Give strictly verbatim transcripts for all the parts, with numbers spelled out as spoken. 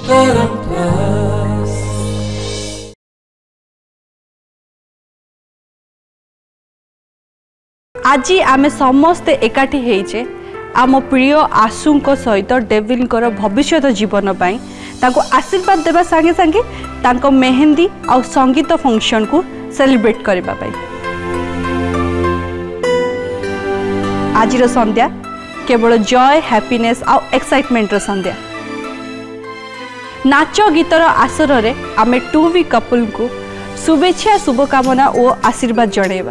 आज आमे समस्ते एकाठी हेइचे आम प्रिय आशुंक सहित डेविलकर भविष्य जीवन पाई ताको आशीर्वाद देवा संगे संगे तांको मेहंदी आ संगीत फंक्शन को सेलिब्रेट करबा पाई। आज रो संध्या केवल जॉय हैप्पीनेस आ एक्साइटमेंट रो संध्या। नाच गीतर आसर रे आमे टू वी कपल को शुभेच्छा शुभकामना और आशीर्वाद जणेबा।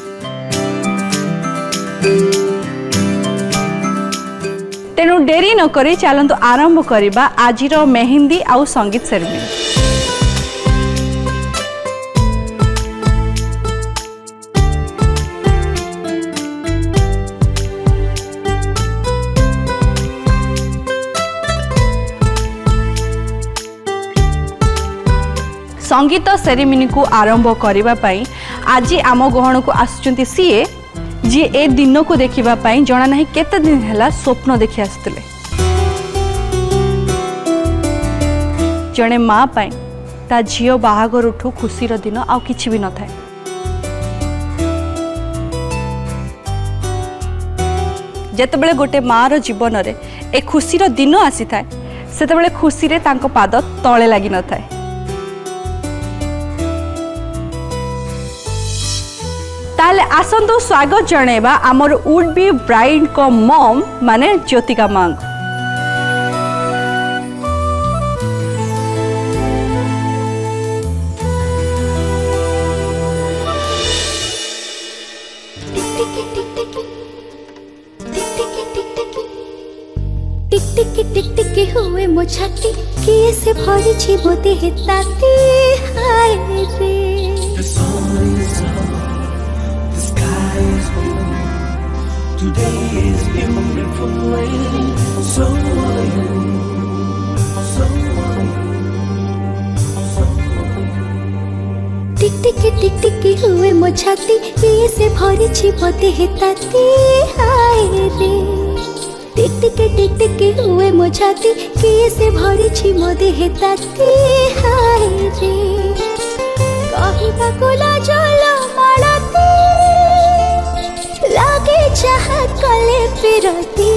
तेणु डेरी न करी चलतु आरंभ करिबा आजिर मेहंदी आउ संगीत सेरेमनी। संगीत सेरेमनी को आरंभ करिबा पई आज आम गहण को आसुचंती सीए जी ए दिन को देखिबा पाई जना नहीं केते दिन हैला स्वप्न देखि आस्तले। जणे माँ पाई ता झियो बाहागर उठू खुशी रो दिन आउ किछि भी न थाए। जेतेबेले गोटे माँ रो जीवन रे ए खुशी रो दिन आसी थाए सेतेबेले खुशी रे तांको पाद तळे लागि न थाए। ताले आसंतु स्वागत जणेबा आमर वुड बी ब्राइड को मॉम माने ज्योतिका मां। टिक टिक टिक टिक हुए मो छाती किए से भरी छी बोते हे ताती हाय रे। Today is beautiful, so are you, so are you, so are you. टिक टिक टिक टिक हुए मो छाती ये से भरी छी बोते हे ताती हाय रे। टिक टिक टिक टिक हुए मो छाती ये से भरी छी मोदे हे ताती हाय रे। कहिबा कोला जलो माळती लागे चाह कले पिरती।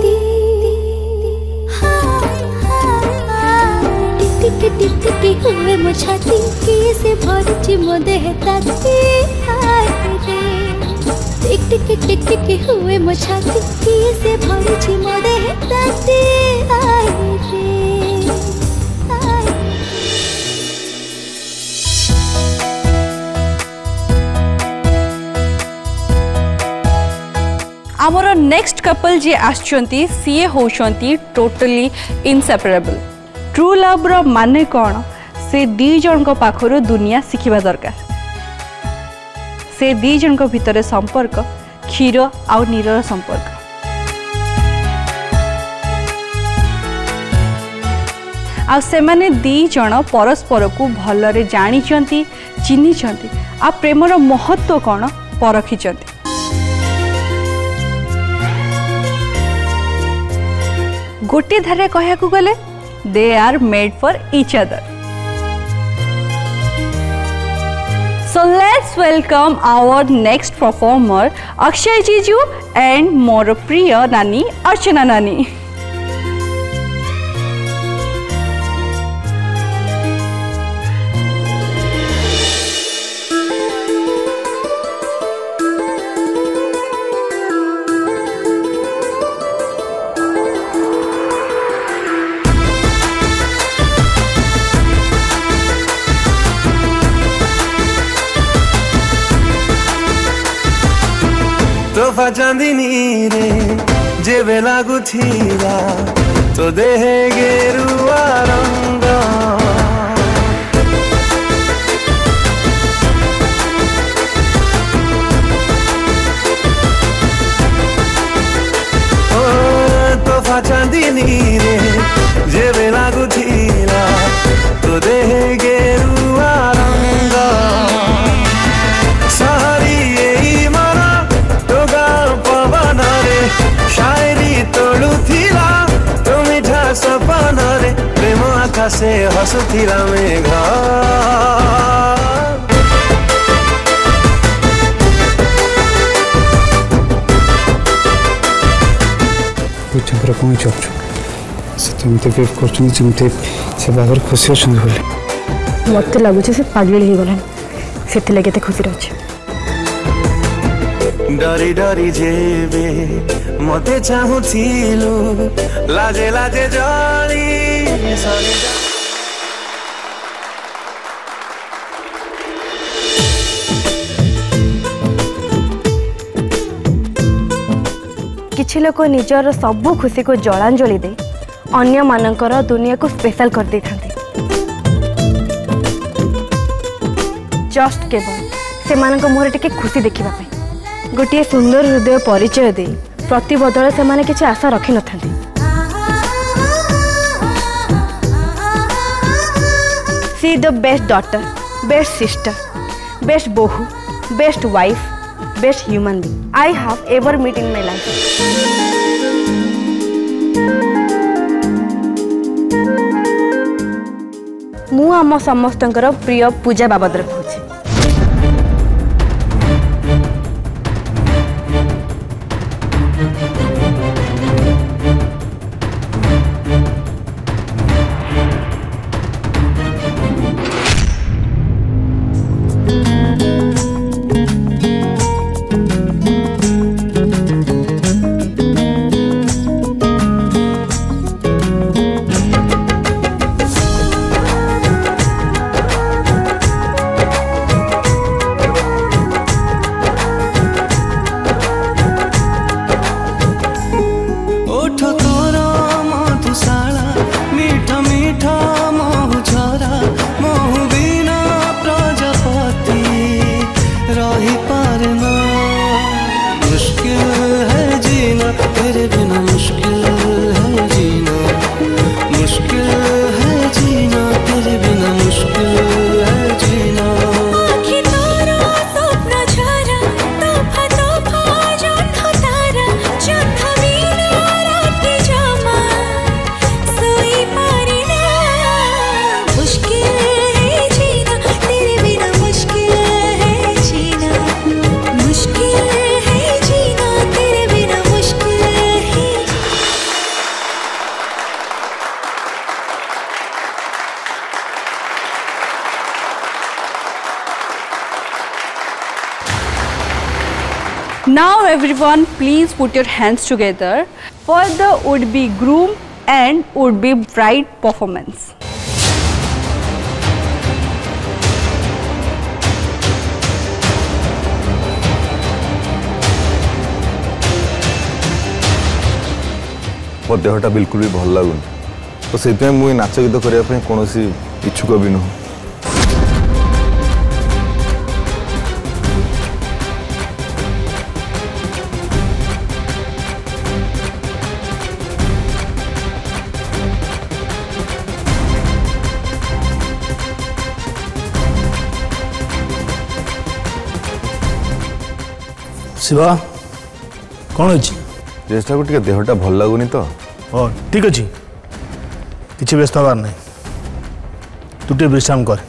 टिक टिक टिक टिक हुए मो छाती किए से भरची मो देह ताती हाय रे। टिक टिक टिक टिक हुए मो छाती किए से भरची मो देह ताती हाय रे। आमर नेक्स्ट कपल जे आछंती सीए होछंती टोटली इनसेपरेबल। ट्रू लव रो माने कोन से दी जन को पाखरो दुनिया सिखिबा दरकार। से दी जन को भितरे संपर्क क्षीर आउ नीरर संपर्क। आ से माने दी जन परस्पर को भलरे जानिचंती चिन्हिचंती आ प्रेमर महत्व कोन परखिचंती। गोटे धारे कहया को गले दे are made for each other. So let's welcome our next performer Akshay जीजू एंड मोर प्रिय नानी अर्चना नानी। तोहफा चांदनी रे जेबे लागुथिला तो देहे गेरुआ रंग। ओ तोहफा चांदनी रे जेबे लागुथिला तो देहे गेरुआ रंग। सारी एई मरा टोगा पवन रे शायरी तोड़ू थिला तो मिठा सपन रे प्रेम आकाशे हसुथिला मेघ बुझे कौन चाहूँ से बाहर खुशी अच्छा मत लगुच से पागल हो गला से खुशी अच्छे डरी डरी जेबे मते चाहूथिलु लाजे लाजे जली सरी किछि लोक निजर सबु खुशी को जलांजलि दे अन्य मानकर दुनिया को स्पेशल कर दे थांते जस्ट केवल से मानक मुहर टिके खुशी देखिबा पई गोटे सुंदर हृदय परिचय दे प्रति बदल से माने किछि आशा रखि न थांते she the best daughter best sister best बोहू best wife best human being I have ever meet in my life मु आम समस्तंकर प्रिय पूजा बाबद रखुछि Now everyone please put your hands together for the would-be groom and would-be bride performance. मो देहटा बिल्कुल भी भल लगुन तो से मुझे नाच गीत करने कौन इच्छुक भी नुह शिवा कौन अच्छी जेष्ठा को देहटा भल लगुनि तो हाँ ठीक अच्छे किसी व्यस्त हबार नहीं तू टे विश्राम कर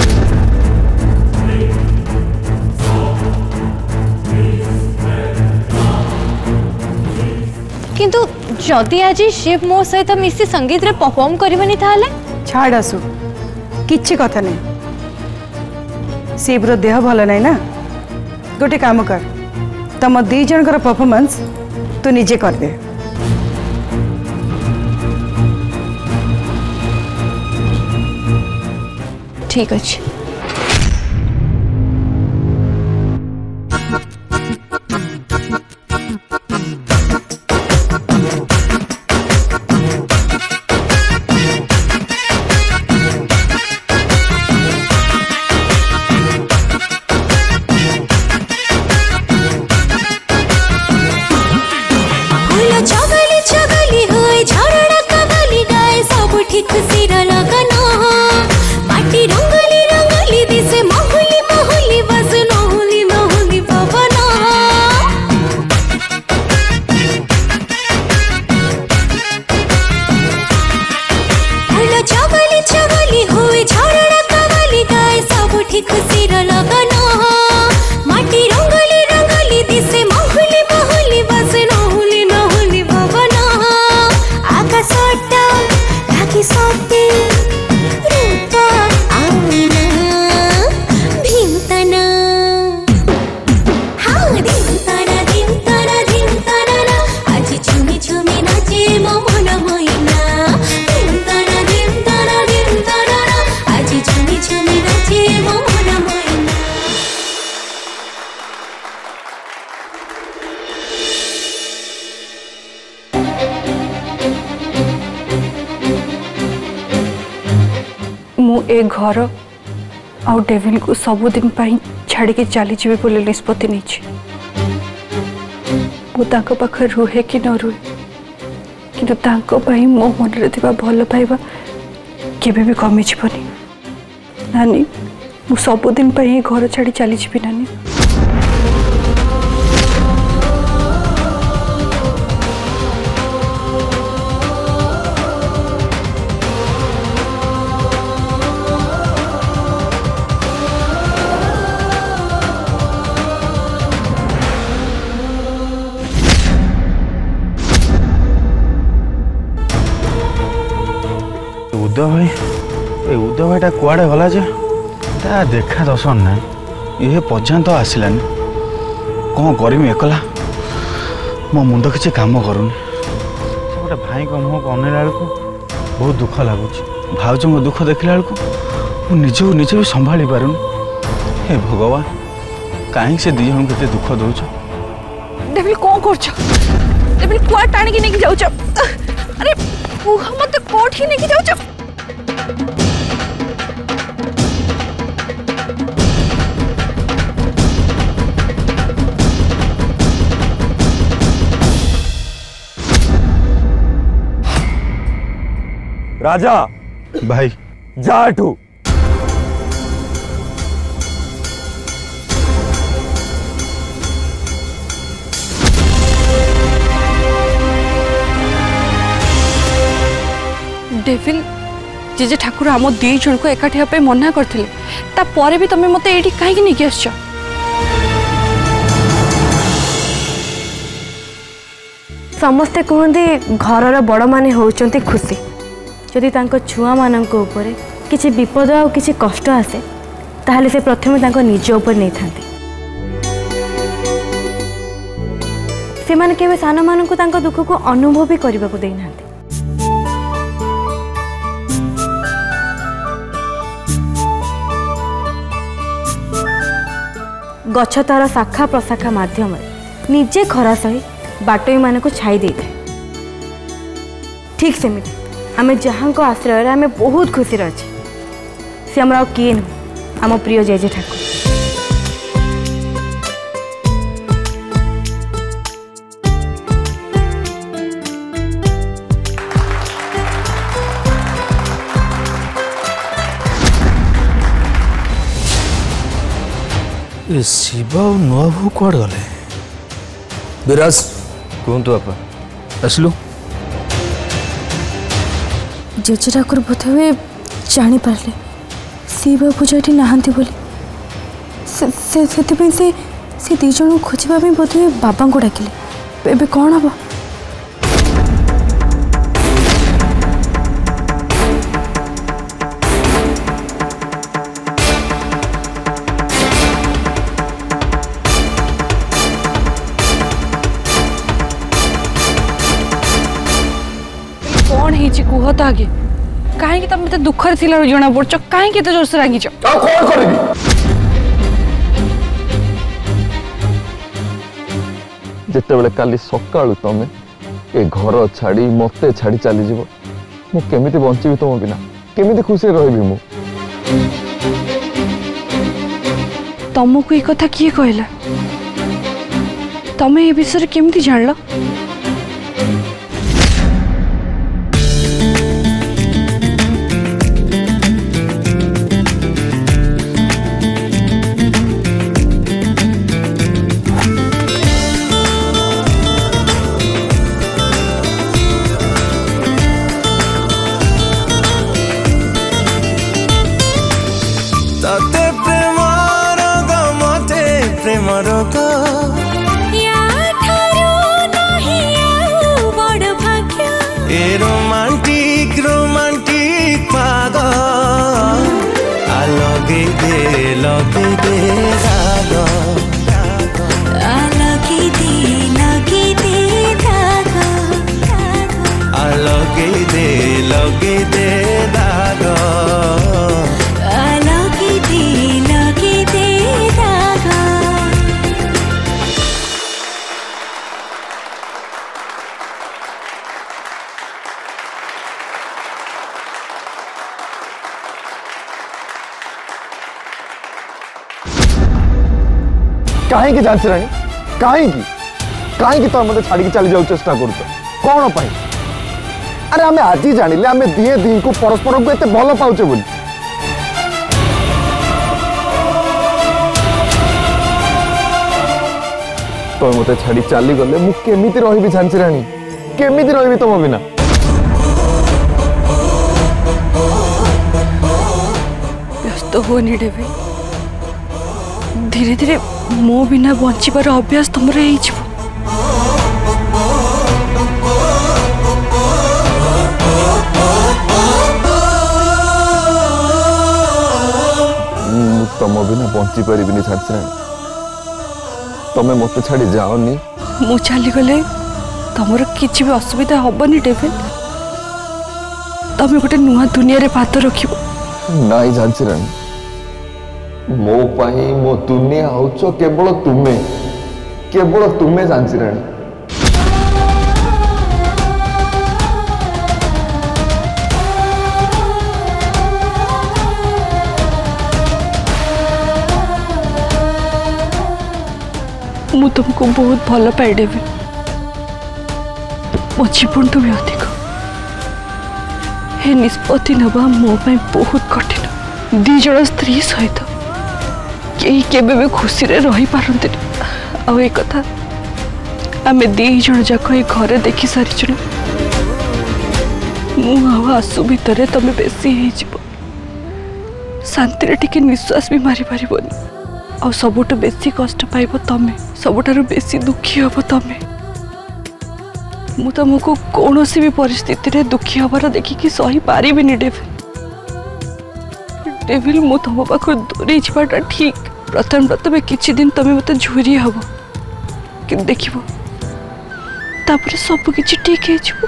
किंतु जदि आज शिव मो सहित मिसी संगीत रे परफॉर्म करबनी ताले छाड़ आसु किछि कथा नहीं शिव रो देह भल नहीं ना गोटे काम कर तम दी जन परफॉर्मेंस तू निजे कर दे ठीक अच्छे खुशी लगन माटी रंगली रंग धिमताना हाँ धिमताना धिमताना धिमताना आज झुमी झुमी नाचे मो मन मोइना धिमताना धिमताना धिमताना आज झुमी झुमी नाचे मो मन मोइना। मु ए घर आउ डेविल को सबुदिन छाड़ी के चली जी बोले निष्पत्ति नहीं मुझे पाखे रुहे कि न रुहे कि मो मन में भल पाइबा केबे भी कमी जीवनी नानी मु सबुदिन घर छाड़ी चली जी नानी। उदय भाई ए उदय भाईटा कुआड़े गला जे ता देखा दर्शन ना ये पर्यंत आसलानी कौन करमी एकला मो मुंड किसी काम करूनी से गोटे भाई को मुँह को अनेला बेलू बहुत दुख लगुच भाज मो दुख देखला बेलू निज निजे भी संभाली पारुनी हे भगवान कहीं से दी जन के दुख दौच डेविल कौन कर डेविल कुआ टाणी नहीं जाऊच अरे मत कोठ ही नहीं जाऊच राजा भाई जाठू डेविल जेजे ठाकुर आम दी जन को एकाठी हाँ मना करते तापर भी तुम मत ये कहीं नहीं आस समस्ते कहते घर बड़ माने होचंती खुशी जदि तांको छुआ मानक ऊपर किसी विपद आ किसी कष्ट आसे ताहले से प्रथमे तांको निज ऊपर नहीं थांते से माने केवे सान मानक तांको दुख को अनुभव भी करने को देना गछ तार शाखा प्रशाखा माध्यम निजे खरा सही बाटोई मान को छाई दे था ठीक सेमिति आमे जहाँ को आश्रय आमे बहुत खुशी अच्छे सी आम किए नुह आम प्रिय जेजे ठाकुर शिव और नुआ बहू कौड़ गले विराज कहतु बापा आसलु जेजे ठाकुर बोध हुए जानी पारे शिव पूजा ये नहांती बोली से से से से दी जन खोजा बोध हुए बाबा को डाकिले एबे कौन हम कौन है कह तो आगे कहीं तुम तो दुखर थी जना पड़ कहीं जोर से रागिच जिते बड़े काली सका तुम ए घर छाड़ी मत छाड़ी चली जीव मुझे बंची तुम बिना केमी खुशी रही मु तुमको ये कथा किए कहला तमें ये विषय केमती जान रोमांटिक रोमांटिक पागल लगे दे दाग लगे दे लगे दे दाग। कहीं जानसी रानी कहीं कहीं तुम मत छाड़ी चली जाऊ चेष्टा कर कौन पाई? अरे आम आज जानिले आम दिए दी को परस्पर को एत भल पाचे बोली तुम मत छाड़ी चली गले मु केमिति रही झांसी रानी केमिति रही तुम बिना? व्यस्त होनी डेविल धीरे धीरे मो बिना बंचार अभ्यास तुम तुम बिना बंची पारि झांसी रानी तुम्हें मत छाड़ी जाओनी मु चली गले तुमर किसी भी असुविधा हेनी डेविल तुम गोटे नुआ दुनिया रे पात रख नाई झांसी रानी मो पाई मो दुनिया होच केवल तुम्हें केवल तुम्हें झांसी रानी। मु तुमको बहुत भल पाई डेविल मो जीवन टू भी अधिक हे निष्पत्ति नवा मो पाई बहुत कठिन दी जन स्त्री सहित कई केबे भी खुशी रे रही पारंती आ ए कथा आमे दी जन जाक ए घरे देखि सारी मु आ आसु भितर तमे बेसी हे जीव शांति रे टिके निश्वास भी मारी पारिबनी आ सबुठ बेसी कष्ट पाइब तमे सबुठारु बेसी दुखी हब तमे मु तुमको कौन सी भी परिस्थिति रे दुखी हबार देखिकी सही पारिबिनी डेविल डेविल मु तुम पाख दूरे जावाटा ठीक प्रथम प्रथम किछि दिन तमे मते झुरी हब कि देखिबो तापर सब किछि ठीक हे जिवो।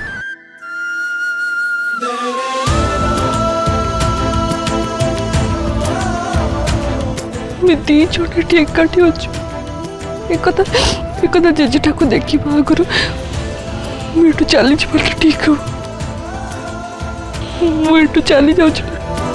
मैं दी छोटे ठीक काटी अच्छु एक कथा जेजेटा को देखा आगु मुझे चली जा ठीक हो मुझे चली जाऊँ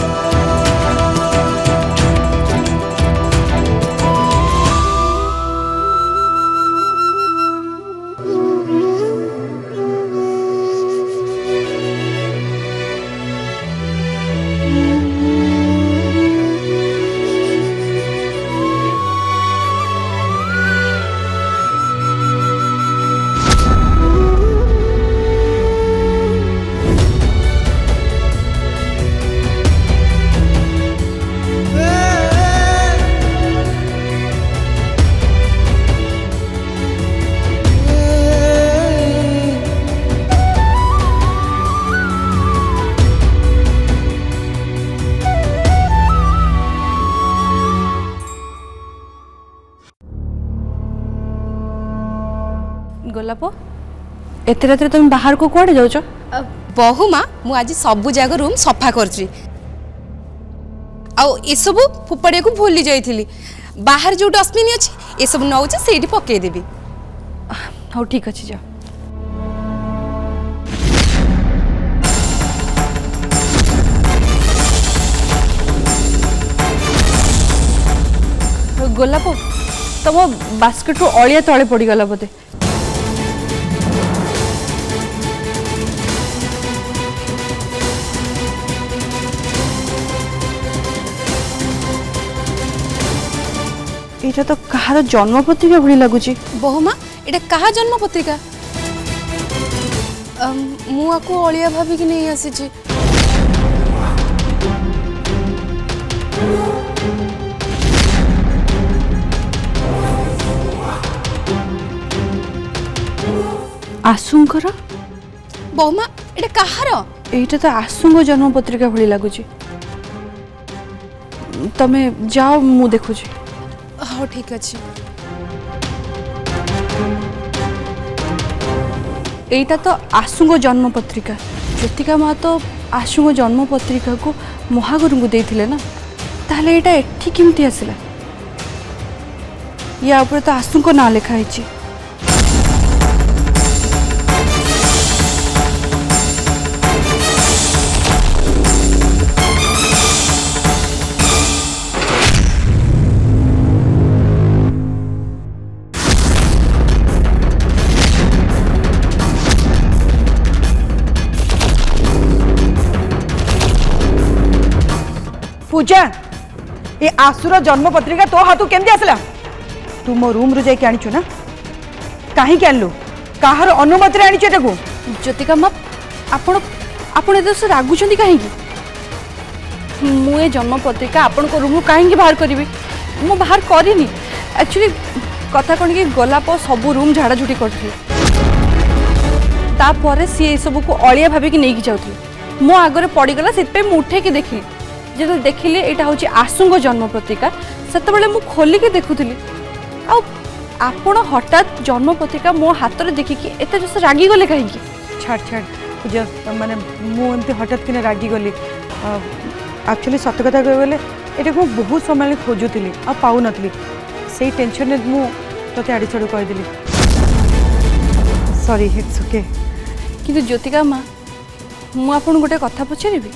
गोलाप एत रात तुम बाहर को कौड़े जाऊच? बहु माँ मु आज सबु जगह रूम सफा करछि आउ ए सब फुपड़े को भूली जाइथिली बाहर जो डस्टबिन अछि ए सब नउछ सेठी पके देबी। हाउ ठीक अछि जा गोलाप तुम बास्केट अलिया तले पड़ी गला बोधे एटा तो कहार जन्म पत्रिका भली लगुच। बहु माँ एटा कहा जन्म पत्रिका मु आको अलिया भाभी कि नहीं आसी आसुंकर बहु माँ एटा कहार एटा तो आसुंग जन्म पत्रिका भली लगुच तमे जाओ मु देखुची। हाँ ठीक अच्छे एटा तो आसुंग जन्म पत्रिका ज्योतिका माँ तो आशु जन्म पत्रिका को महागुरु को देथिले ना ताहले एटा एठी केमती आसिला या ऊपर तो आशु को ना लिखा है। पूजा ये आसुर जन्म पत्रिका तो हाथ केमती आसला तू मो रूम रु जाके आनिचु ना कहीं आनलु कहार अनुमति आनिचु एटाकू ज्योतिका माँ आपण आपण एते से रागुचंदी काहे मु ए जन्म पत्रिका आपण को रूम काहे बाहर करिवि मु बाहर करिनी एक्चुअली कथा कोन कि गला प सब रूम झाड़ा झुटी करथि तापर सी सब को अलिया भाबी कि नै कि जाउथि मो आगरे पड़ी गला सेत पे मु उठे के देखि जो देखिले एटा होची आशुंग जन्म पत्रिका सेते बेले मु खोली के देखुथली आ आपण हठात जन्म पत्रिका मो हाथ रे देखि कि एते जस रागी गले काहे कि छाड़ छाड़ पूजा माने मु एमती हठात किने रागी गली एक्चुअली सत कथा कह गले एटा को बहुत समय खोजुथली आ पाउ नथली सेही टेंशन में मु तते आडी छडू कहि दिली सॉरी इट्स ओके किंतु ज्योतिका माँ मु आपन गोटे कथा पचारिबी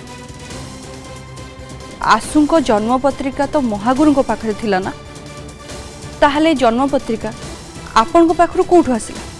आशु को जन्म पत्रिका तो महागुरु पाखरे थिला ना ताहले जन्म पत्रिका आपण को पाखरु कोठु आसिला